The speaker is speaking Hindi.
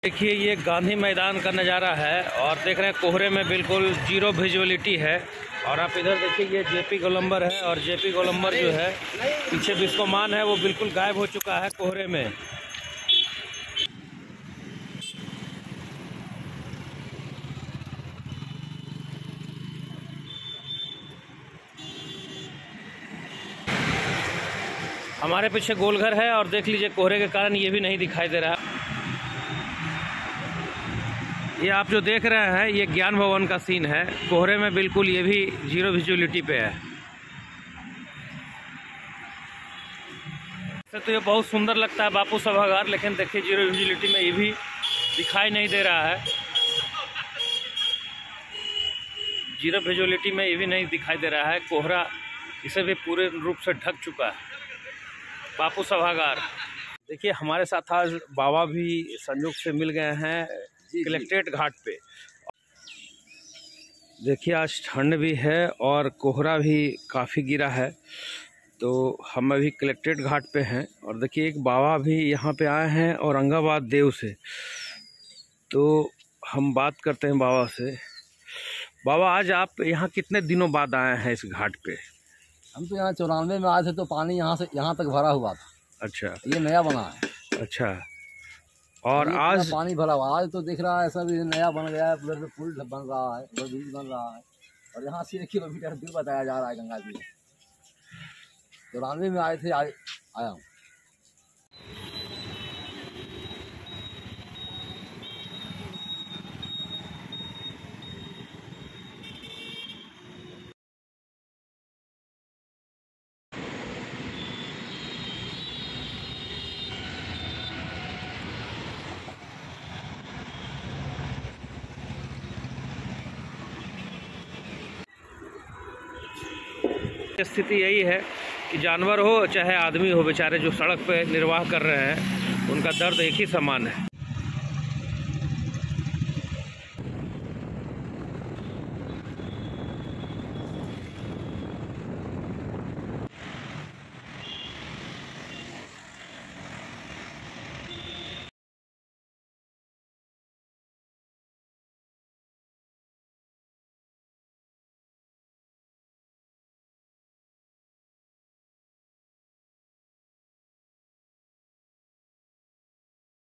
देखिए ये गांधी मैदान का नज़ारा है और देख रहे हैं कोहरे में बिल्कुल जीरो विजुअलिटी है। और आप इधर देखिए ये जेपी गोलंबर है और जेपी गोलंबर जो है पीछे बिस्कोमान है वो बिल्कुल गायब हो चुका है कोहरे में। हमारे पीछे गोलघर है और देख लीजिए कोहरे के कारण ये भी नहीं दिखाई दे रहा। ये आप जो देख रहे हैं ये ज्ञान भवन का सीन है। कोहरे में बिल्कुल ये भी जीरो विजुअलिटी पे है। तो ये बहुत सुंदर लगता है बापू सभागार, लेकिन देखिए जीरो विजुअलिटी में ये भी दिखाई नहीं दे रहा है। जीरो विजुअलिटी में ये भी नहीं दिखाई दे रहा है। कोहरा इसे भी पूरे रूप से ढक चुका है बापू सभागार। देखिए हमारे साथ आज बाबा भी संयोग से मिल गए हैं कलेक्ट्रेट घाट पे। देखिए आज ठंड भी है और कोहरा भी काफ़ी गिरा है, तो हम अभी कलेक्ट्रेट घाट पे हैं। और देखिए एक बाबा भी यहाँ पे आए हैं औरंगाबाद देव से, तो हम बात करते हैं बाबा से। बाबा आज आप यहाँ कितने दिनों बाद आए हैं इस घाट पे? हम तो यहाँ 94 में आए थे, तो पानी यहाँ से यहाँ तक भरा हुआ था। अच्छा, ये नया बना है। अच्छा, और आज पानी भरा हुआ, आज तो दिख रहा है सब नया बन गया है। उधर से पुल बन रहा है, उधर ब्रिज बन रहा है और यहाँ से 1 किलोमीटर दूर बताया जा रहा है गंगा जी। 94 में आए थे, आया हूँ। स्थिति यही है कि जानवर हो चाहे आदमी हो, बेचारे जो सड़क पे निर्वाह कर रहे हैं उनका दर्द एक ही समान है।